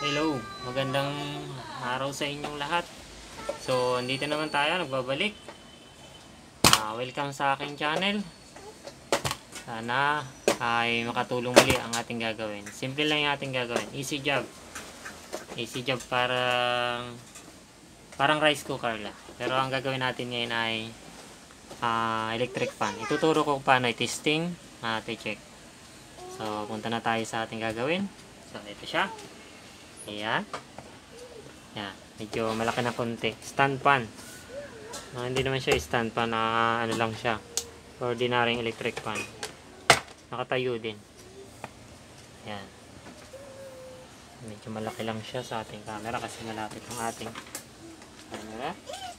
Hello, magandang araw sa inyong lahat. So, andito naman tayo, nagbabalik. Welcome sa aking channel. Sana ay makatulong muli ang ating gagawin. Simple lang yung ating gagawin. Easy job. Easy job parang rice cooker lang. Pero ang gagawin natin ngayon ay electric fan. Ituturo ko paano i-testing at i-check. So, punta na tayo sa ating gagawin. So, ito siya. Ayan. Yan. Medyo malaki na konti. Stand fan. Hindi naman siya stand fan. Ano lang siya. Ordinaryong electric fan. Nakatayo din. Yan. Medyo malaki lang siya sa ating camera kasi malapit ang ating camera.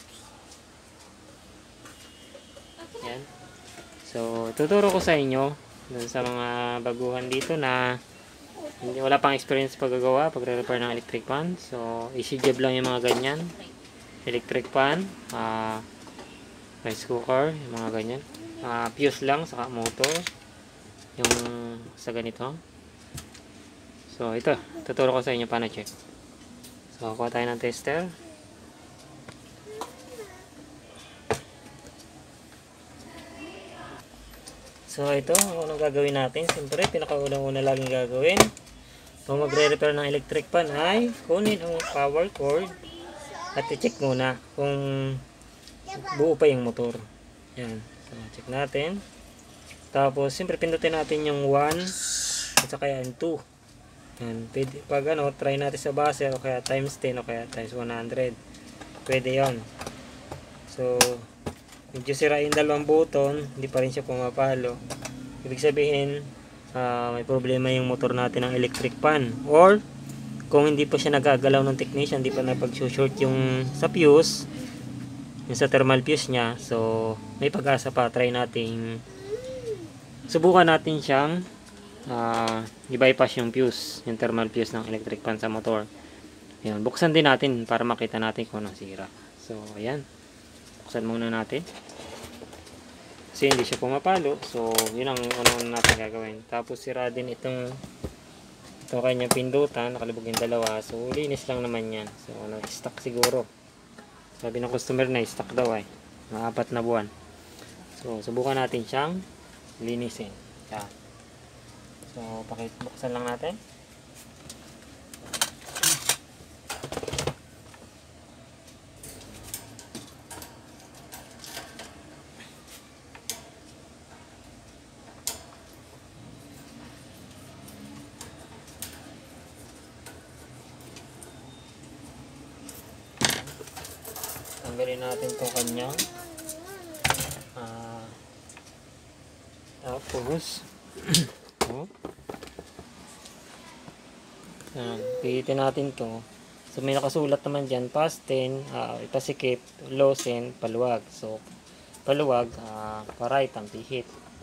Yan. So, tuturo ko sa inyo dun sa mga baguhan dito na wala pang experience paggagawa, pagre-repair ng electric fan. So, easy job lang yung mga ganyan. Electric fan, rice cooker, yung mga ganyan. Fuse lang, saka motor. Yung sa ganito. So, ito. Tuturo ko sa inyo paano check. So, kuha tayo ng tester. So, ito. Anong gagawin natin? Siyempre, pinakaunang-una laging gagawin. Kung magre-repair ng electric fan ay kunin ang power cord at i-check muna kung buo pa yung motor. Yan. So, check natin. Tapos, siyempre, pindutin natin yung 1 at saka yung 2. Yan. Pwede, pag try natin sa base o kaya times 10 o kaya times 100. Pwede yon. So, medyo sira yung dalawang button, hindi pa rin siya pumapalo. Ibig sabihin, may problema yung motor natin ng electric fan, or kung hindi pa siya nagagalaw ng technician, hindi pa napag-short yung sa fuse, yung sa thermal fuse nya. So may pag-asa pa. Try natin, subukan natin siyang i-bypass yung fuse, yung thermal fuse ng electric fan sa motor. Ayan, buksan din natin para makita natin kung anong sira. So ayan, buksan muna natin kasi hindi siya pumapalo. So yun ang ano natin gagawin. Tapos sira din itong kanyang pindutan, nakalubog yung dalawa. So linis lang naman yan. So stuck siguro, sabi ng customer na stuck daw ay mga 4 na buwan. So subukan natin siyang linisin. Yan. So buksan lang natin. Tanggalin natin itong kanyang tapos pihitin natin to. So may nakasulat naman dyan, past 10, ipasikip, loosen, paluwag. So paluwag, pa-right ang pihit.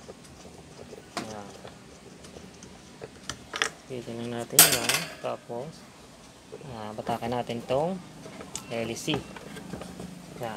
Pihitin lang natin yun. Tapos batakan natin tong LC. Yan.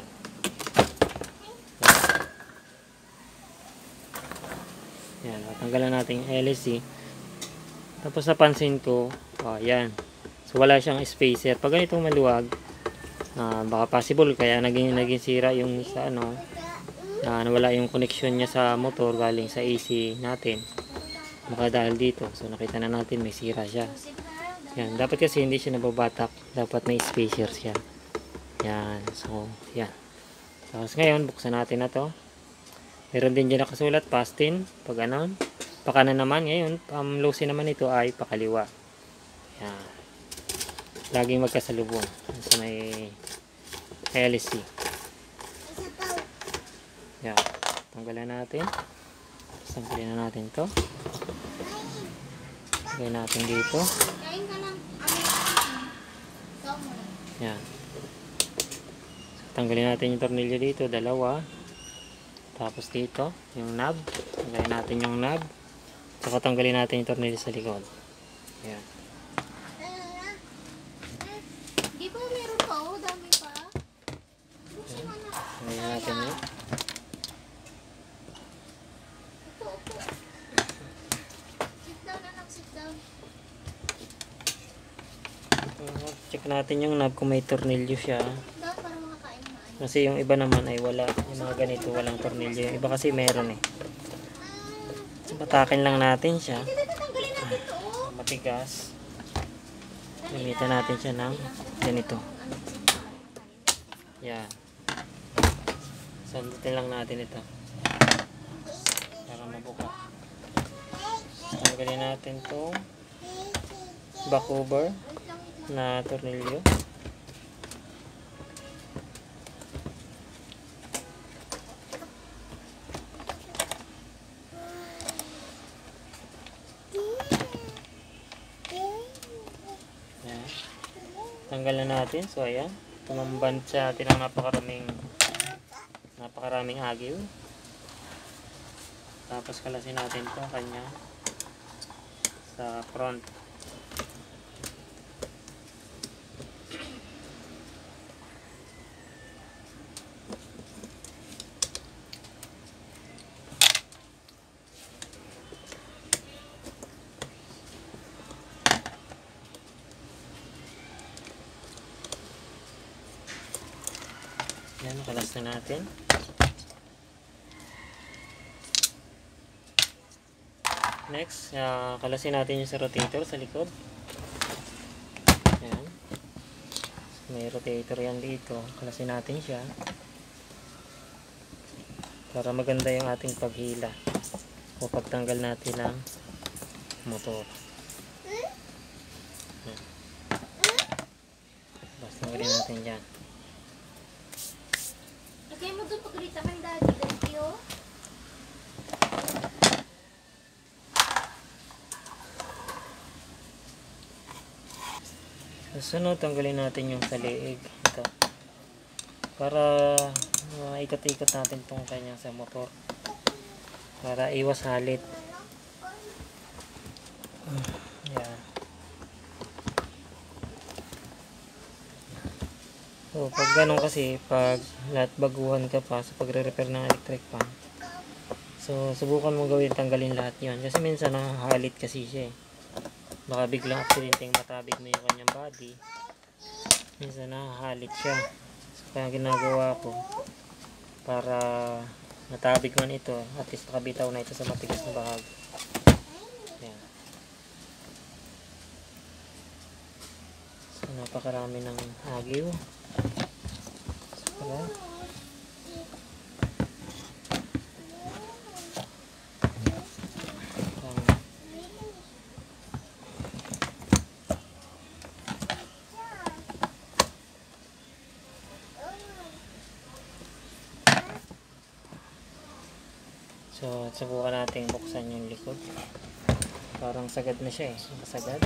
Yan, tanggalan natin yung LC. Tapos napansin ko, yan. So wala siyang spacer. Pag ganitong maluwag, baka possible kaya naging sira yung sa nawala yung connection niya sa motor galing sa AC natin. Baka dahil dito. So nakita na natin may sira siya. Yan, dapat kasi hindi siya nababatak. Dapat may spacer siya. Yan. So, yan. Tapos ngayon, buksan natin na to. Meron din dyan nakasulat, past 10. Pag pakanan naman. Ngayon, loosen naman ito ay pakaliwa. Yan. Laging magkasalubong. Sa may LC. Yan. Tanggalan natin. Tanggalin na natin to. Tanggalin natin dito. Yan. Tanggalin natin yung tornilyo dito, dalawa. Tapos dito, yung knob. Tanggalin natin yung knob. Saka tanggalin natin yung tornilyo sa likod. Ayan. Di ba meron pa? Dami pa. Tanggalin natin yun. Upo. Sit down anak, sit down. Check natin yung knob kung may tornilyo siya. Dapat para makakain ng maayos. Kasi yung iba naman ay wala. Yung mga ganito walang tornilyo. Yung iba kasi meron eh. So, batakin lang natin siya. Hindi, tatanggalin natin to. Matigas. Gamitan natin siya ng ganito. Yan. Sandutin lang natin ito. Para mabuka. Tanggalin natin itong back cover na tornilyo. Yan. Tanggal na natin. So ayan. Tumamban sa atin ang napakaraming agiw. Tapos kalasin natin ito kanya sa front. Yan, kalas na natin. Next, kalasin natin yung sa rotator sa likod. Yan. May rotator yan dito. Kalasin natin siya. Para maganda yung ating paghila. O pagtanggal natin ng motor. Yan. Basta tanggalin natin dyan. Lagay mo doon pagrita kang daddy. Thank you. Sunod, tanggalin natin yung sa leeg. Ito. Para ikot-ikot natin itong kanya sa motor. Para iwas halit. Yan. So, pag ganun kasi, pag lahat baguhan ka pa sa pagre-repair ng electric fan. So, subukan mo gawin, tanggalin lahat yon. Kasi minsan nahahalit kasi siya eh. Baka biglang aksidenteng matabig mo yung kanyang body. Minsan nahahalit siya. So, kaya ginagawa ko para matabig man ito, at least nakabitaw na ito sa matigas na bahagi. Ayan. So, napakarami ng agiw. So, So, subukan natin buksan yung likod. Parang sagad na siya eh. Nakasagad.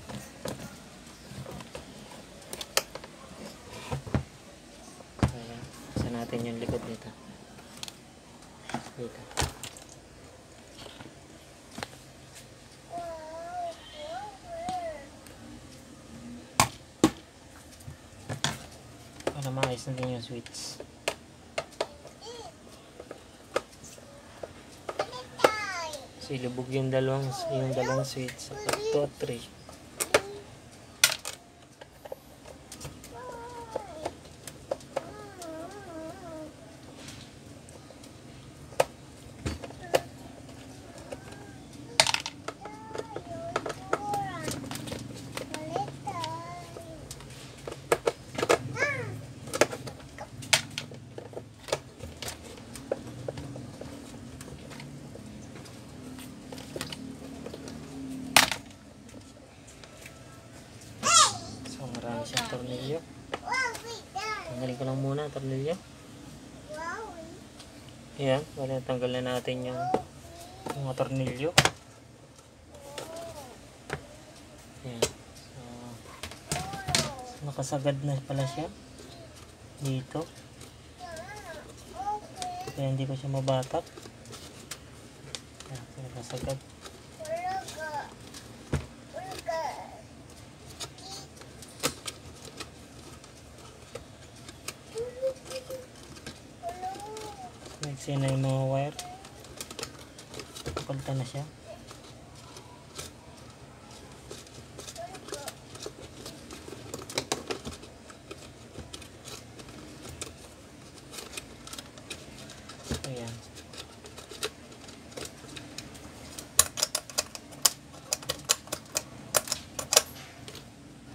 Ayan. Buksan natin yung likod nito. Dito. Para maayos na din yung switch. So, ilubog yung dalawang switch sa 2 at 3. Marami siyang tornilyo. Tanggalin ko lang muna ang tornilyo. Ayan, wala, tanggal na natin yung mga tornilyo. Ayan. So, nakasagad na pala siya dito. Kaya hindi ko siya mabatak. Ayan, nakasagad. Nagsina na yung mga wire. Pagpalta na siya.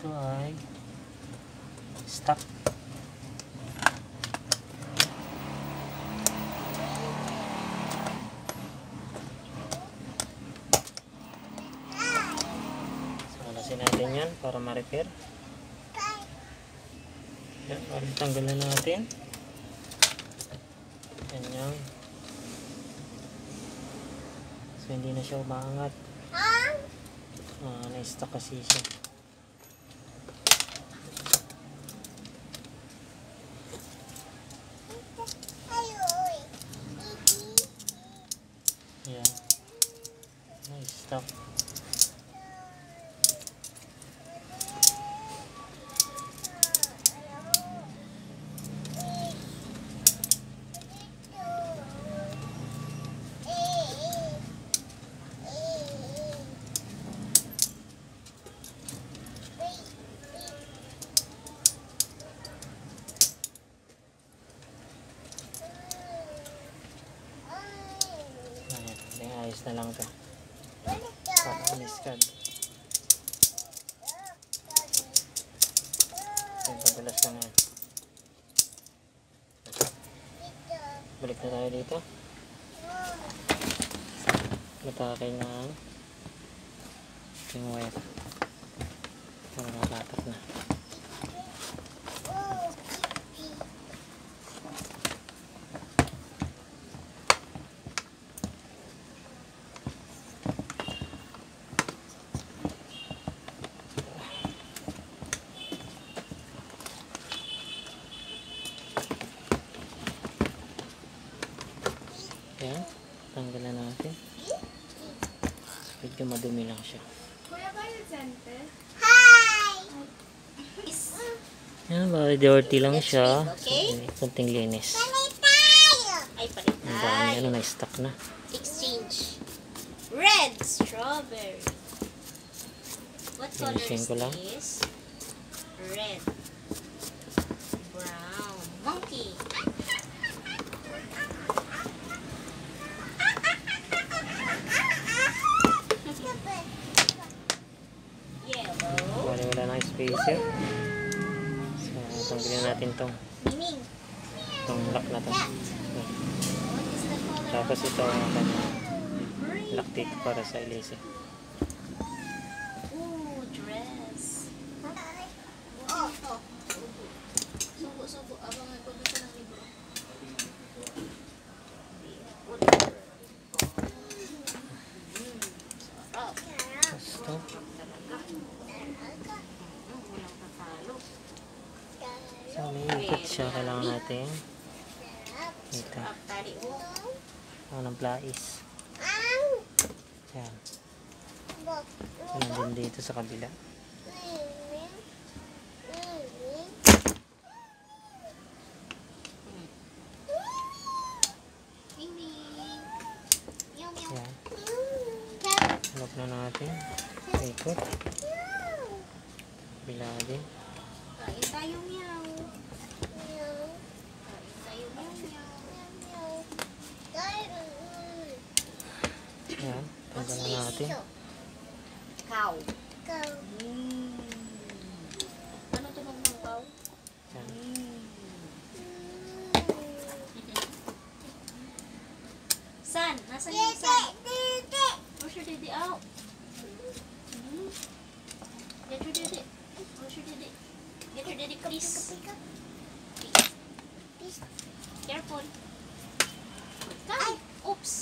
ito ay stock. So, alasin natin yan para ma-repair. Yan, tanggal na natin. Yan yan. So, hindi na siya umaangat. Na-stuck kasi siya. Yan. Na-stuck. Ayos na lang ito. Pakaalis ka. Padulas ka nga. Balik na tayo dito. Matakay na yung wire. Para makatak na. Ayan, tanggalan natin. Medyo madumi lang siya. Kuya ba yung center? Ayan, bali dirty lang siya. Okay. So, kunting linis. Ay, Ang palit dami, ano, na-stuck na. Exchange. Red strawberry. What color Linisin is ko lang. this? Red. Brown. Monkey. Yellow. Bali wala na spacer. So, tanggalin natin Miming. tong lock na to. What is the color? Tapos ito ang kanyang Green. lock dito para sa ilese. Ooh, dress. Oh. Subo. Abangan ko dito ng libro. Sarap. Tapos ito. Walang tatalo. So, may ikot siya. Kailangan natin ito. Sarap tali mo. Ng plais. Yan. Ano din dito sa kabila. Miming. Meow, meow. Yan. Lock na natin. Ikot. Kabila din. Kain tayo, meow. Kain tayo, meow. Yan. Tanggalan natin. Cow. Ano tunog ng cow? Yan. San? Nasaan yung san? Where's your daddy out? Get your daddy. Where's your daddy? Get your daddy, please. Please. Careful. Ay! Oops.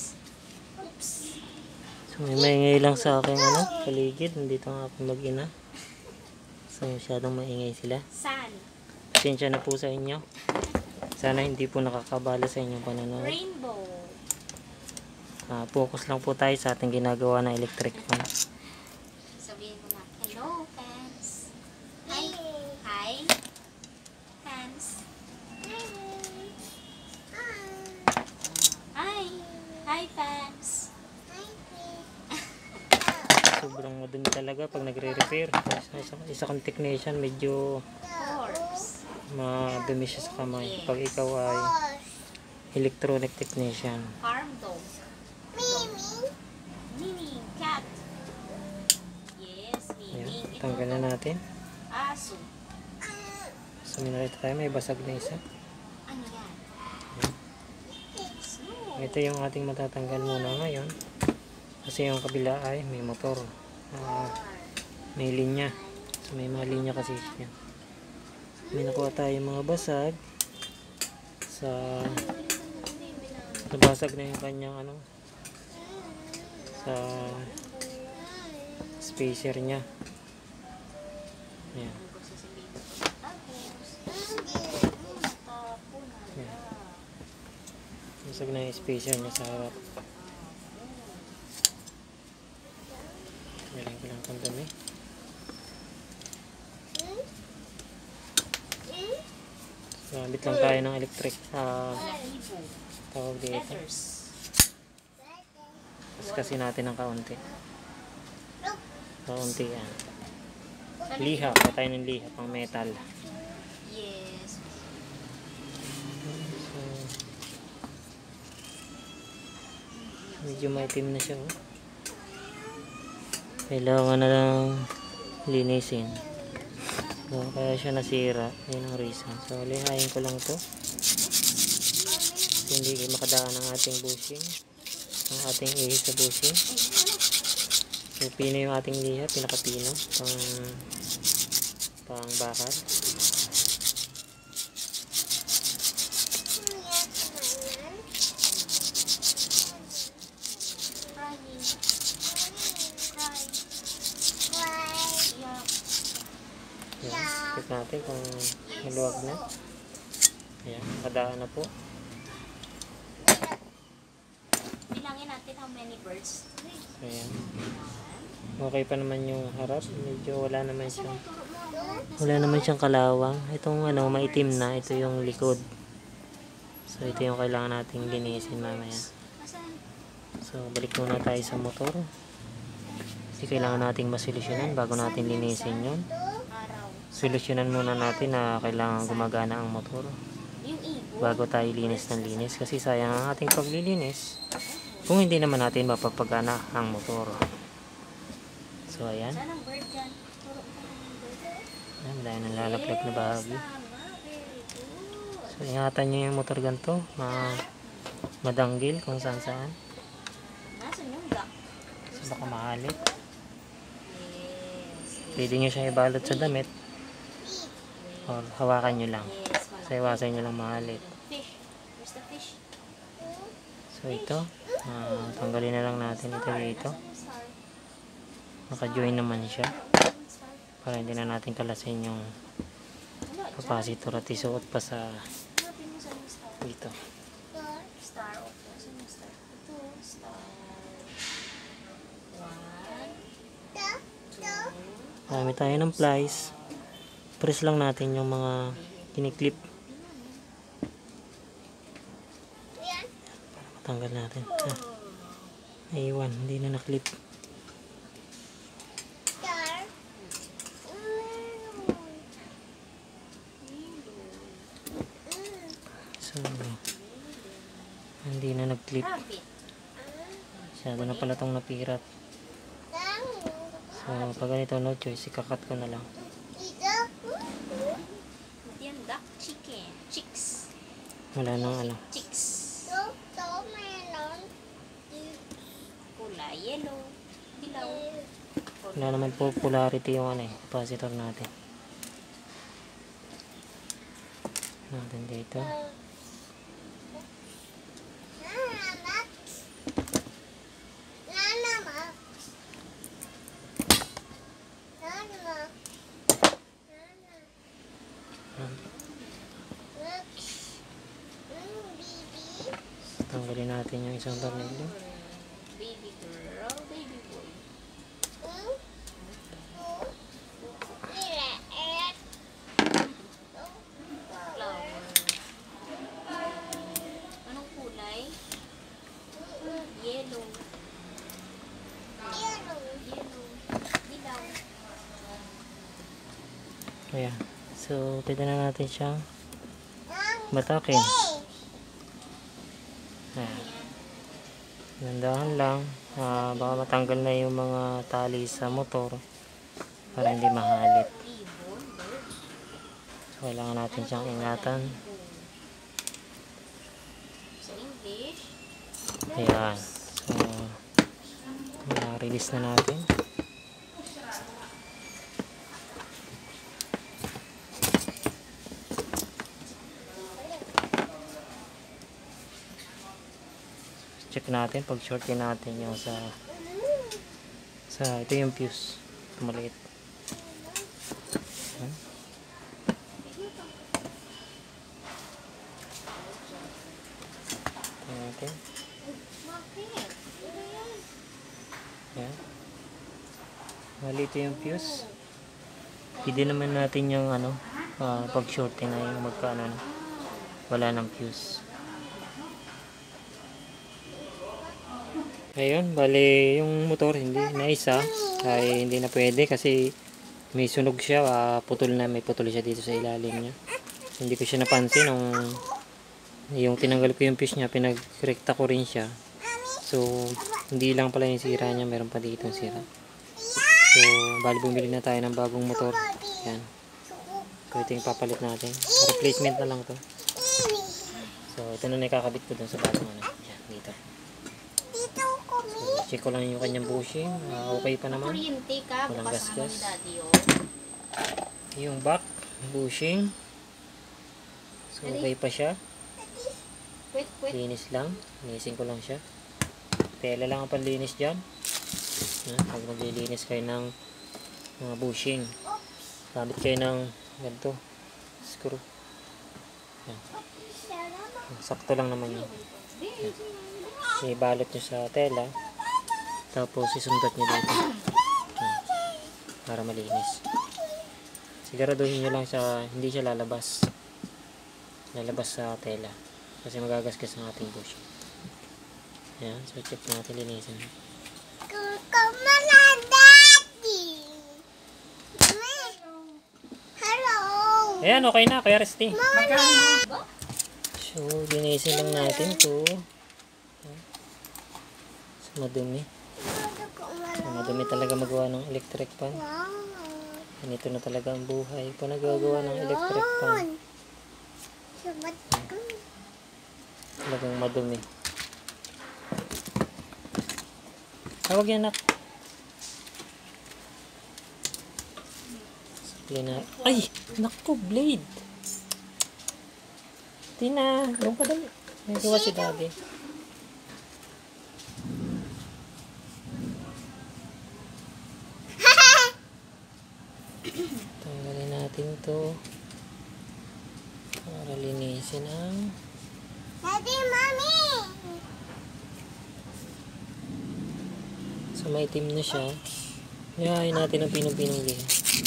So, may maingay lang sa aking paligid. Nandito ang aking mag-ina. So, masyadong maingay sila. San? Pasensya na po sa inyo. Sana hindi po nakakabala sa inyong panonood. Rainbow. Focus lang po tayo sa ating ginagawa na electric fan. Sabihin mo na, hello, fans. Hi. Hi. Fans. Hi. Hi, fans. Sobrang madumi talaga pag nagre-repair. Isa kang technician, medyo Horse. madumi siya sa kamay. Pag ikaw ay electronic technician. Farm dog. Mimi. Cat. Yes, Ayan, Mimi. tanggalan natin. Aso. So minarito tayo, may basag na isa. Ano yan? Snow. Ito yung ating matatanggal muna ngayon. Kasi yung kabila ay may motor. May linya. So may mga linya kasi siya. May nakuha tayo mga basag. Nabasag na yung kanyang ano, sa spacer niya. Ayan. Ayan. Basag na yung spacer niya sa harap. Galing ko lang itong dumi. Gamit lang tayo ng electric tawag dito. Tapos kasi natin ng kaunti. Kaunti yan. Liha. Patay ng liha pang metal. Yes. So, medyo maitim na siya. Oh. Kailangan na lang linisin. So, kaya siya nasira. Yun ang reason. So, lihain ko lang to. Hindi makadaan ang ating bushing. Ang ating ihis sa bushing. So, pino yung ating liha. Pinakapino. Pang bakal. Yan. Check natin kung maluwag na. Ayan. Makadaan na po. Bilangin natin how many birds. Ayan. Okay pa naman yung harap. Medyo wala naman siyang kalawang. Itong ano, maitim na. Ito yung likod. So, ito yung kailangan nating linisin mamaya. So, balik muna tayo sa motor. Kasi kailangan nating masolusyonan bago natin linisin yun. Solusyonan muna natin na kailangan gumagana ang motor bago tayo linis ng linis. Kasi sayang ang ating paglilinis kung hindi naman natin mapapagana ang motor. So, ayan. Ayan, dahil nalalaglag na bahagi. So, ingatan nyo yung motor ganito. Madanggil kung saan saan. So, baka mahalit. Pwede nyo siya ibalot sa damit. Or hawakan nyo lang. So, iwasan nyo lang mahalit. So, ito. Tanggalin na lang natin ito dito. Naka-join naman siya. Para hindi na natin kalasin yung capacitor at isuot pa sa dito. Marami tayo ng plies. Press lang natin yung mga kiniklip. Para matanggal natin. Aywan, hindi na naklip. So, hindi na nag-clip. Masyado na pala itong napirat. So, pag ganito no choice, ikakat ko na lang. Yan, duck chicken. Chicks. Wala nang ano. Chicks. Kulay yellow. Dilaw. Wala naman po polarity yung ano capacitor natin. Natin dito. Tanggalin natin yung isang tornilyo. Baby girl, baby boy. Flower. Anong kulay? Yellow. Yellow. Dilaw. Ayan. So, pwede na natin siyang batakin. Ayan. Gandahan lang. Baka matanggal na yung mga tali sa motor para hindi mahalit. Ibon. kailangan natin siyang ingatan. Sa English. Ayan. So, release na natin. Check natin pag shortin natin yung sa ito yung fuse. Ito maliit. Ayan. Ito natin. Ayan. Mali ito yung fuse. Hindi naman natin yung pag shorting na yung magkaano na. Wala ng fuse. Ayun, bali yung motor hindi na isa ay hindi na pwede kasi may sunog siya, putol na, may putol siya dito sa ilalim niya. Hindi ko siya napansin nung yung tinanggal ko yung fuse niya, pinagrekta ko rin siya. So, hindi lang pala yung sira niya, meron pa dito yung sira. So, bali bumili na tayo ng bagong motor. Yan. So, ito yung papalit natin. Replacement na lang to. So, ito na nakakabit ko dun sa bagong Yan, dito. So, check ko lang yung kanyang bushing. Okay pa naman. Kuryente ka, Walang bukas mo gasgas. ni daddy yun. Yung back, bushing. So, okay pa siya. Wait. Linis lang. Linisin ko lang siya. Tela lang ang panlinis dyan. Pag maglilinis kayo ng mga bushing, gamit kayo ng ganito, screw. Yan. Sakto lang naman yun. Yan. Ibalot nyo sa tela, tapos isundat nyo dito. Yan. Para malinis. Siguraduhin nyo lang hindi siya lalabas sa tela kasi magagasgas ang ating bushing. Yan, so check natin, linisin. Ayan, okay na, Kuya Resty. So, linisin lang natin to. So, madumi. So, madumi talaga magawa ng electric fan. Ganito na talaga ang buhay po nagagawa ng electric fan. Talagang madumi. Tawag yan, nak. Ay! Naku, blade! Tina, doon ka dali. May gawa si daddy. Tanggalin natin to para linisin ang Daddy, Mommy! so may itim na siya. Yahin natin ang pinong-pinong liha.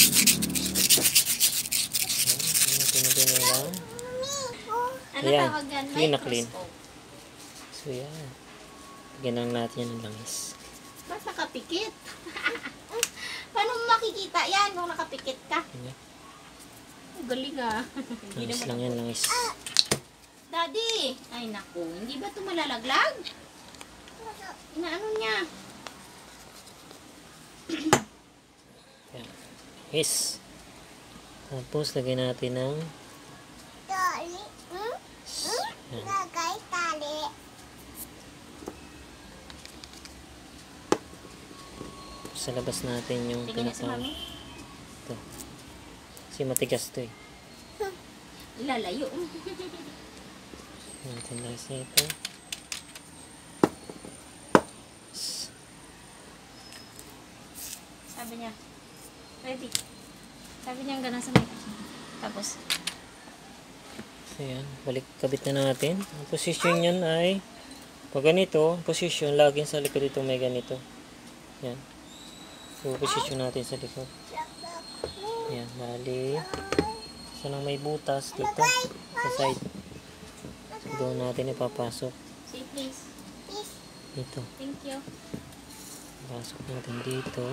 Pinong-pinong lang. Ano Ayan, tawag yan? clean na clean. Microscope. So yan. Lagyan lang natin yan ng langis. Ba't nakapikit? Paano mo makikita yan kung nakapikit ka? Ayan. Galing ah. Langis lang yan, langis. Daddy! Ay naku, hindi ba ito malalaglag? Inaano niya? Yan. Yes. Tapos lagyan natin ng Tali. yan. Lagay tali. Sa labas natin yung Tingnan niya si pinaka Mami. ito. Kasi matigas to eh. Lalayo. Natin lang sa ito. Sabi niya, ready. Sabi niya gano'n sa may. Tapos, So yan, balik kabit na natin. Ang position niyan ay pag ganito, position laging sa likod ito may ganito. Yan. So position natin sa likod. Yan, bali. So nang may butas dito sa side. So doon natin ipapasok say please. dito. Thank you. Pasok natin dito.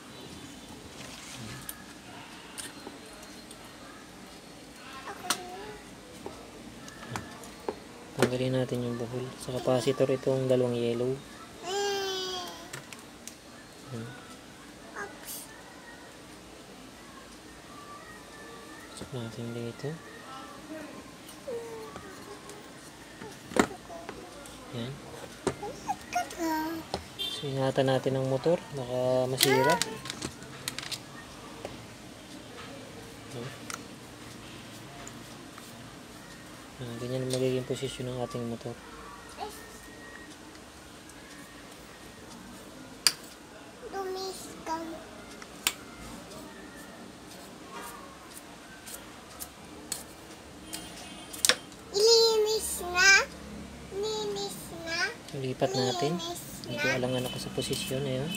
Tanggalin natin yung buhol. Sa capacitor itong dalawang yellow. Check natin dito. Yan. So, ingatan natin ang motor. Baka masira. Ganyan ang magiging posisyon ng ating motor. Lipat natin. Medyo alangan ako sa posisyon. Ayan.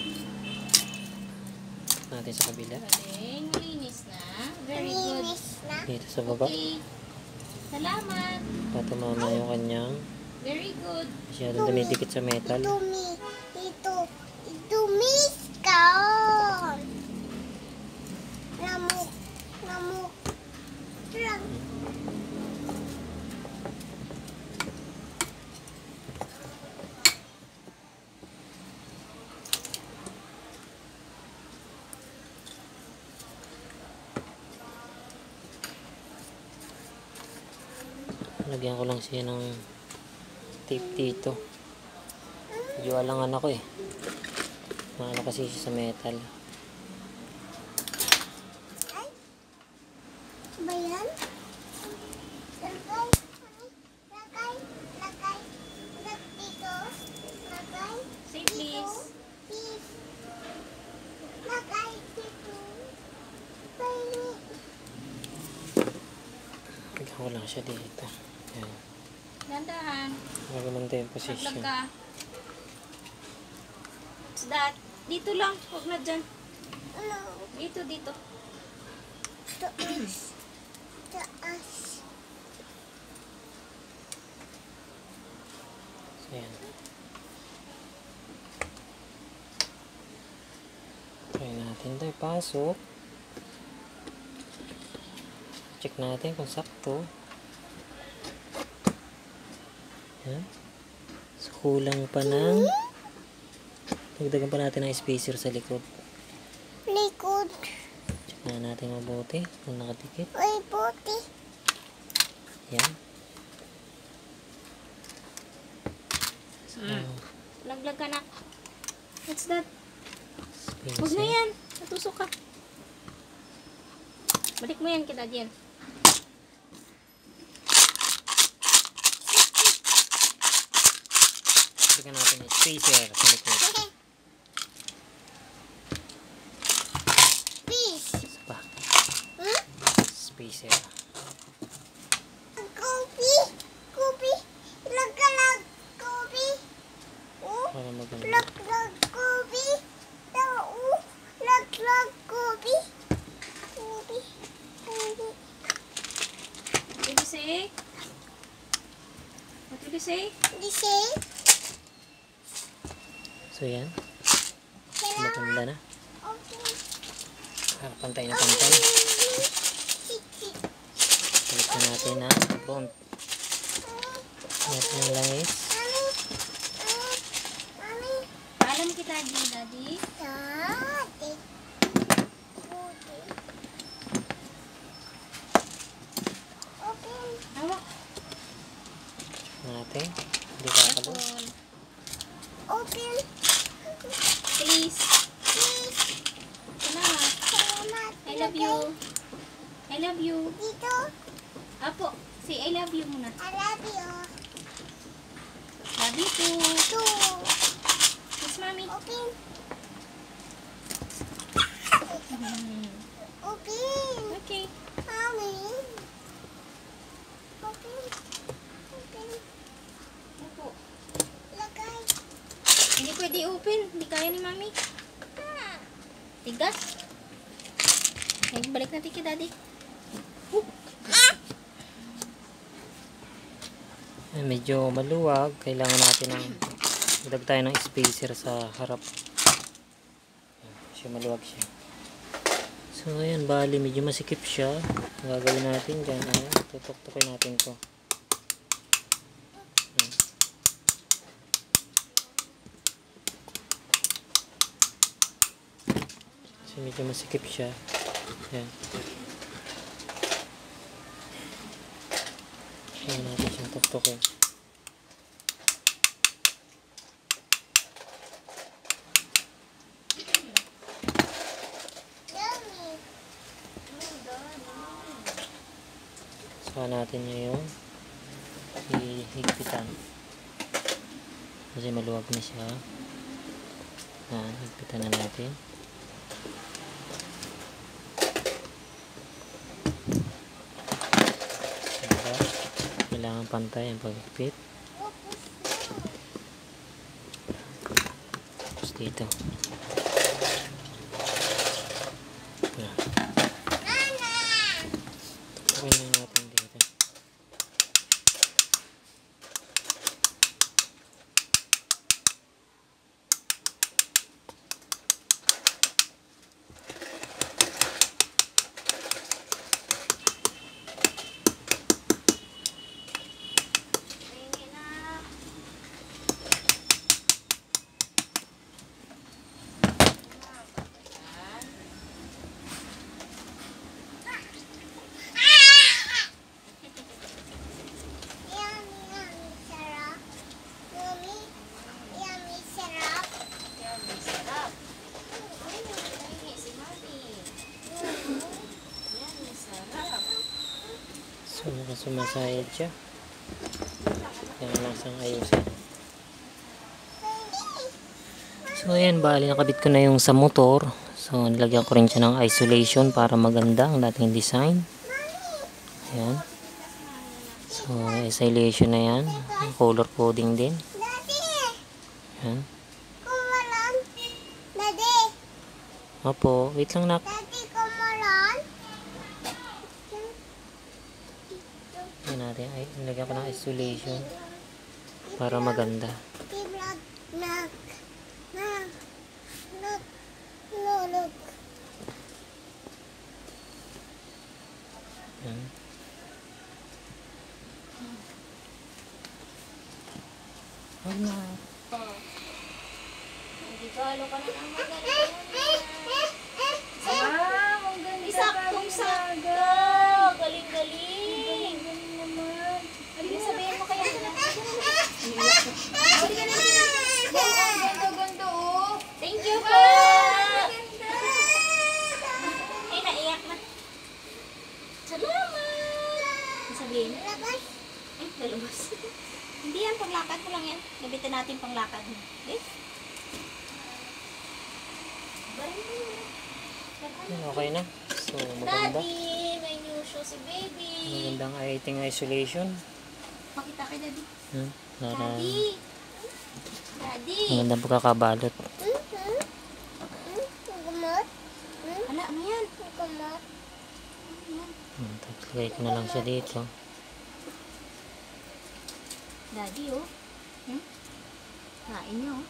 Natin sa kabila. Malinis na. Very good. Dito sa baba. Okay. Salamat. Patumama yung kanyang. Very good. Masyadong dumidikit sa metal. Tumis ka. Lamok. Lagyan ko lang siya ng tape dito. Medyo alangan ako eh. Maano kasi siya sa metal. Ba yan? Lagay dito. Lagay. Say please. Lagay dito. Lagyan ko lang siya dito. Ayan. Dandahan. Maganda yung position. Maglag ka. What's that? Dito lang. Huwag na dyan. Ano? Dito. Taas. So, ayan. Try natin ito. Ipasok. Check natin kung sakto. Ayan. So, kulang pa ng dagdagan pa natin ng spacer sa likod. Likod. Check na natin mabuti kung nakatikit. Uy, puti. Ayan. So, Laglag ka na. What's that? spacer. Huwag na yan. Natusok ka. Balik mo yan kita diyan. Dagdagan natin yung spacer sa likod. Fish. Isa pa. Spacer. Kopi. Lag. Kopi. Para maganda. Lag. Kopi. Lag. Kopi. What did you say? What did you say? Disi. So, yan. Kailangan. Maganda na. Okay. Pantay na pantay. Balik na natin na front. Natin yung langis. Mami. Paalam kita, Daddy. Dati. Puti. Open. Hawak. Natin. Hindi kakalo. Apple. Open. Please. Please. Salamat. Salamat. I love you. I love you. Dito. Apo. Say I love you muna. I love you. Love you too. Two. Yes, Mami. Open. Hmm. Open. Okay. Mommy. Open. Apo. Lagay. Hindi pwede open. Hindi kaya ni Mami. Tigas. Ay, balik natin kay Daddy. Ay, medyo maluwag. Kailangan natin ng dagdag tayo ng spacer sa harap. Ayan, siya maluwag siya. So, ayan. Bali, medyo masikip siya. Ang gagawin natin dyan. Ayan, tutok-tukin natin to. Ayan. So, medyo masikip siya. Ayan. Kaya natin siyang tuktukin. Yummy. Saka natin yung hihigpitan. Kasi maluwag na siya. Higpitan na natin. Saka, kailangan pantay ang paghigpit. Tapos dito. Yan. Tuktukin na natin dito. Yummy, yummy, sarap. Yummy, yummy, sarap. Yummy, sarap. Ay, si Mami. Yummy, sarap. So, nakasumasayad siya. Kaya lasang ayusin. So, ayan, bali nakabit ko na yung sa motor. So, nilagyan ko rin siya ng isolation para maganda ang dating design. Ayan. So, isolation na yan. Color coding din. Daddy, Ayan. kumalan. Daddy, Opo, wait lang nak. daddy, kumalan. Ayan natin. Ay, nilagyan ko ng isolation para maganda. Tiblog, nag, nag, look, look. Ayan. Wala. Regalo ka na ng magaling. Wow, ang ganda. Isaktong-sakto. Galing-galing. Ano sabihin mo kaya? Ganda-ganda oh. Thank you po. Ay, naiyak na. Salamat. Ano sabihin? Labas. Ay, lalabas. Hindi yan, panglakad ko lang yan. Gabitin natin panglakad mo. Okay? Ayan, okay na. So, maganda. Daddy, may new shoe si baby. Magandang ating isolation. Pakita kay Daddy. Para Daddy. Daddy. magandang pagkakabalot. Gumot. Hala, ano yan? Gumot. Taglagay ko na lang siya dito. Daddy, oh. Kain niyo, oh.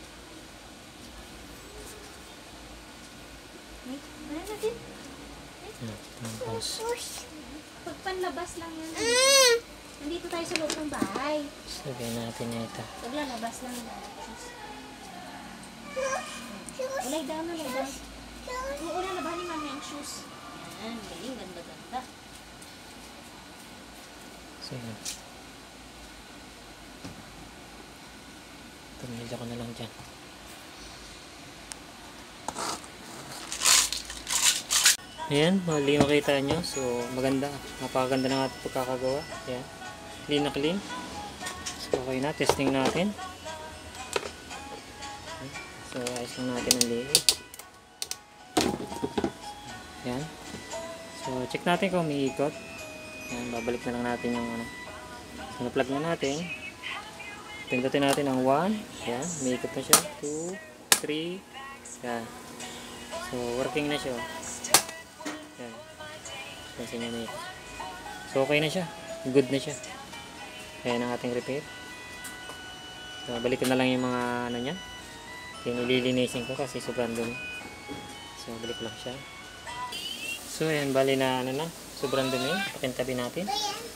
Wait, wala natin. Tapos, Push. Pagpanlabas lang yan. Nandito tayo sa loob ng bahay. lagay natin na ito. Paglalabas lang yan. Ulay down, ulay down. Oo, lalaban ni Mami ang shoes. Yan, galing, ganda-ganda. So, yun. Tumilya ko na lang dyan. Ayan, mali makita nyo. So, maganda. Napakaganda ng ating pagkakagawa. Ayan. Clean na clean. So, okay na. Testing natin. So, ayos lang natin ang liit. Ayan. So, check natin kung may ikot. Ayan, babalik na lang natin yung ano. So, na-plug na natin. Pindutin natin ang 1. Ayan, may ikot na siya. 2, 3. Ayan. So, working na siya. Ayan. Pansin niyo na ikot. So, okay na siya. Good na siya. Ayan ang ating repair. So, balik ko na lang yung mga ano niya. Nililinisin ko kasi sobrang dumi. So, balik lang siya. So, ayan, bali na ano na. Sobrang dumi. Pakintabi natin. Ayan.